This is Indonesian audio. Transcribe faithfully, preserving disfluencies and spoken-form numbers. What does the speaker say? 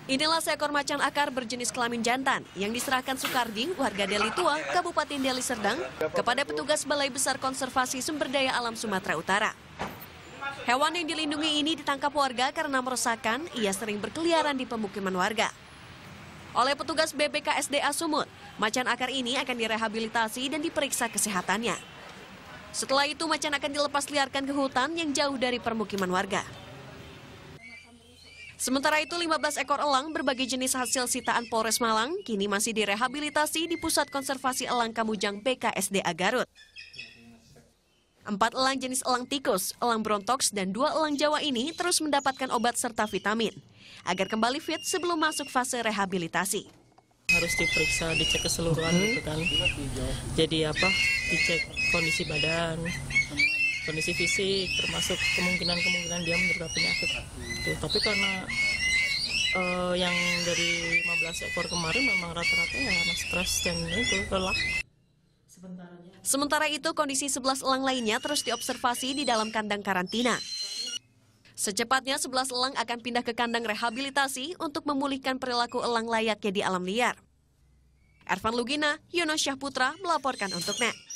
Inilah seekor macan akar berjenis kelamin jantan yang diserahkan Sukardi, warga Deli Tua, Kabupaten Deli Serdang, kepada petugas Balai Besar Konservasi Sumber Daya Alam Sumatera Utara. Hewan yang dilindungi ini ditangkap warga karena meresahkan, ia sering berkeliaran di pemukiman warga. Oleh petugas B P K S D A Sumut, macan akar ini akan direhabilitasi dan diperiksa kesehatannya. Setelah itu, macan akan dilepas liarkan ke hutan yang jauh dari permukiman warga. Sementara itu, lima belas ekor elang berbagai jenis hasil sitaan Polres Malang kini masih direhabilitasi di Pusat Konservasi Elang Kamujang B K S D A Garut. Empat elang jenis elang tikus, elang brontox, dan dua elang Jawa ini terus mendapatkan obat serta vitamin agar kembali fit sebelum masuk fase rehabilitasi. Harus diperiksa, dicek keseluruhan gitu kan. Jadi apa? Dicek kondisi badan, kondisi fisik, termasuk kemungkinan-kemungkinan dia menderita penyakit. Tuh, tapi karena uh, yang dari lima belas ekor kemarin memang rata-rata ya karena stres dan itu lelah. Sementara itu, kondisi sebelas elang lainnya terus diobservasi di dalam kandang karantina. Secepatnya sebelas elang akan pindah ke kandang rehabilitasi untuk memulihkan perilaku elang layaknya di alam liar. Ervan Lugina, Yono Syahputra melaporkan untuk N E T.